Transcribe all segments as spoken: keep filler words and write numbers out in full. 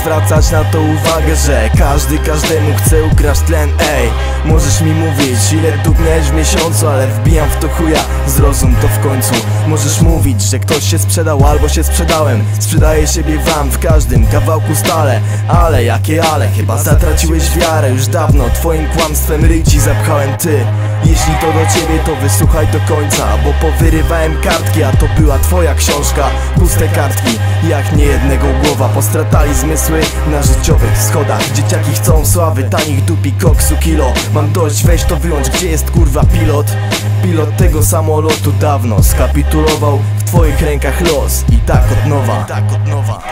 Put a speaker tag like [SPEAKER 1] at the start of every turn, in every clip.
[SPEAKER 1] zwracać na to uwagę, że każdy każdemu chce ukraść tlen. Ej, możesz mi mówić, ile dób miałeś w miesiącu, ale wbijam w to chuja, zrozum to w końcu. Możesz mówić, że ktoś się sprzedał albo się sprzedałem. Sprzedaję siebie wam w każdym kawałku stale. Ale jakie ale, chyba zatraciłeś wiarę już dawno. Twoim kłamstwem ryj ci zapchałem ty. Jeśli to do ciebie, to wysłuchaj do końca, bo powyrywałem kartki, a to była twoja książka. Puste kartki, jak niejednego głowa. Postratali zmysły na życiowych schodach. Dzieciaki chcą sławy, tanich dupi, koksu kilo. Mam dość, weź to wyłącz, gdzie jest kurwa pilot? Pilot tego samolotu dawno skapitulował. W twoich rękach los i tak od nowa. Tak od nowa.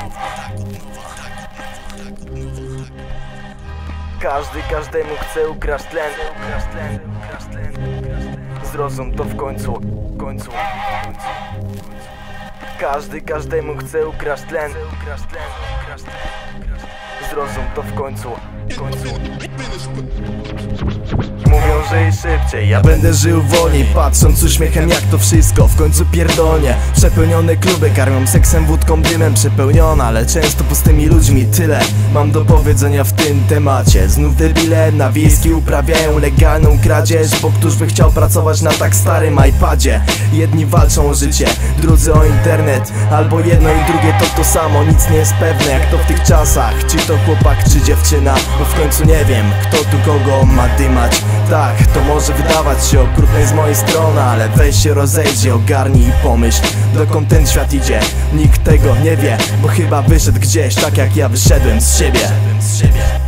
[SPEAKER 1] Każdy każdemu chce ukraść tlen. Zrozum to w końcu, w końcu. Każdy każdemu chce ukraść tlen. Zrozum to w końcu, w końcu. Mówią, że i szybciej, ja będę żył wolniej, patrząc uśmiechem jak to wszystko w końcu pierdolnie. Przepełnione kluby karmią seksem, wódką, dymem. Przepełniona, ale często pustymi ludźmi. Tyle mam do powiedzenia w tym temacie. Znów debile na wieski uprawiają legalną kradzież, bo któż by chciał pracować na tak starym iPadzie? Jedni walczą o życie, drudzy o internet. Albo jedno i drugie to to samo, nic nie jest pewne jak to w tych czasach. Czy to chłopak, czy dziewczyna, bo w końcu nie wiem, kto tu kogo ma dymać. Tak, to może wydawać się okrutne z mojej strony, ale weź się rozejrzyj, ogarnij i pomyśl, dokąd ten świat idzie. Nikt tego nie wie, bo chyba wyszedł gdzieś tak jak ja wyszedłem z siebie.